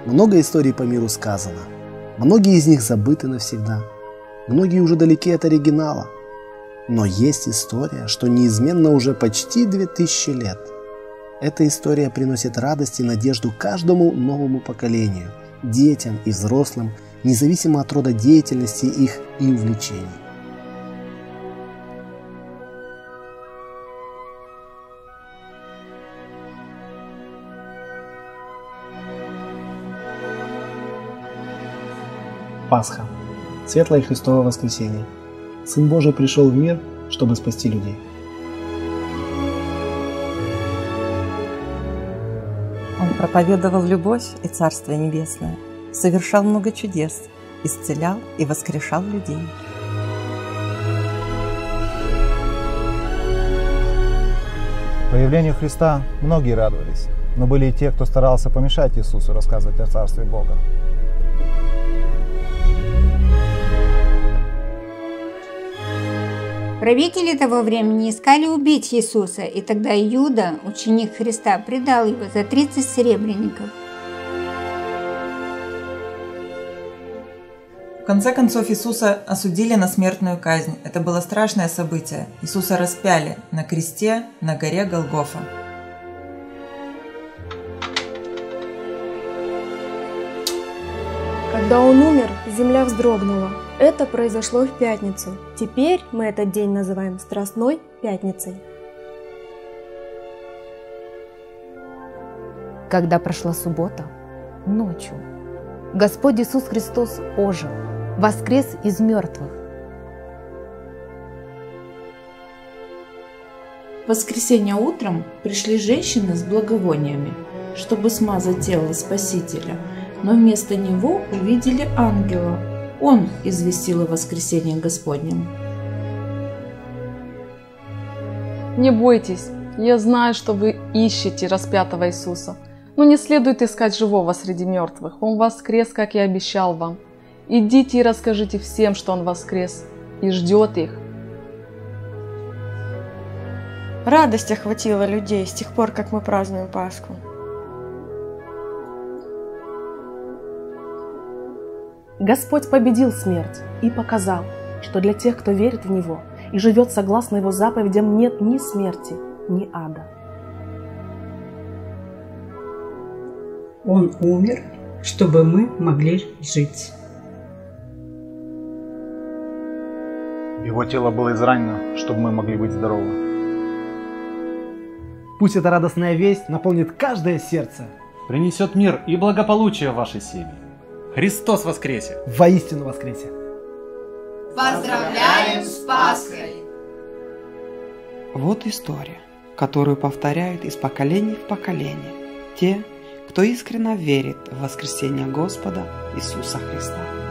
Много историй по миру сказано. Многие из них забыты навсегда. Многие уже далеки от оригинала. Но есть история, что неизменно уже почти 2000 лет. Эта история приносит радость и надежду каждому новому поколению, детям и взрослым, независимо от рода деятельности их и увлечений. Пасха. Светлое Христово воскресенье. Сын Божий пришел в мир, чтобы спасти людей. Он проповедовал любовь и Царствие Небесное, совершал много чудес, исцелял и воскрешал людей. Появлению Христа многие радовались, но были и те, кто старался помешать Иисусу рассказывать о Царстве Бога. Правители того времени искали убить Иисуса, и тогда Иуда, ученик Христа, предал его за 30 серебряников. В конце концов Иисуса осудили на смертную казнь. Это было страшное событие. Иисуса распяли на кресте на горе Голгофа. Когда он умер, земля вздрогнула. Это произошло в пятницу. Теперь мы этот день называем Страстной Пятницей. Когда прошла суббота, ночью, Господь Иисус Христос ожил, воскрес из мертвых. В воскресенье утром пришли женщины с благовониями, чтобы смазать тело Спасителя, но вместо него увидели ангела. Он известил о воскресении Господнем. Не бойтесь, я знаю, что вы ищете распятого Иисуса, но не следует искать живого среди мертвых. Он воскрес, как и обещал вам. Идите и расскажите всем, что Он воскрес, и ждет их. Радость охватила людей с тех пор, как мы празднуем Пасху. Господь победил смерть и показал, что для тех, кто верит в Него и живет согласно Его заповедям, нет ни смерти, ни ада. Он умер, чтобы мы могли жить. Его тело было изранено, чтобы мы могли быть здоровы. Пусть эта радостная весть наполнит каждое сердце. Принесет мир и благополучие в вашей семье. Христос воскресе! Воистину воскресе! Поздравляем с Пасхой! Вот история, которую повторяют из поколения в поколение те, кто искренне верит в воскресение Господа Иисуса Христа.